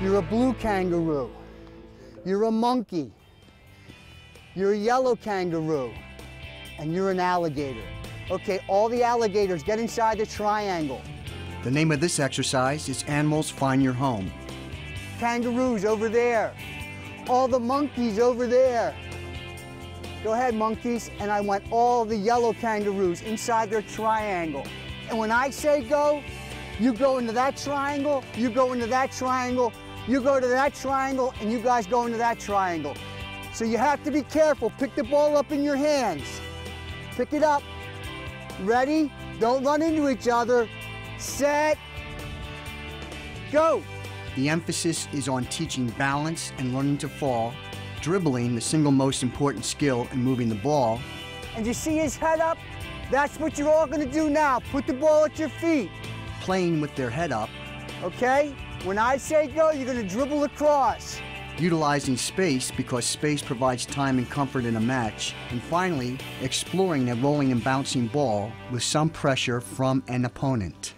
You're a blue kangaroo. You're a monkey. You're a yellow kangaroo. And you're an alligator. Okay, all the alligators get inside the triangle. The name of this exercise is Animals Find Your Home. Kangaroos over there. All the monkeys over there. Go ahead, monkeys. And I want all the yellow kangaroos inside their triangle. And when I say go, you go into that triangle, you go into that triangle, you go to that triangle, and you guys go into that triangle. So you have to be careful. Pick the ball up in your hands. Pick it up. Ready? Don't run into each other. Set. Go. The emphasis is on teaching balance and learning to fall, dribbling, the single most important skill in moving the ball. And you see his head up? That's what you're all going to do now. Put the ball at your feet. Playing with their head up. Okay? When I say go, you're going to dribble across. Utilizing space because space provides time and comfort in a match. And finally, exploring a rolling and bouncing ball with some pressure from an opponent.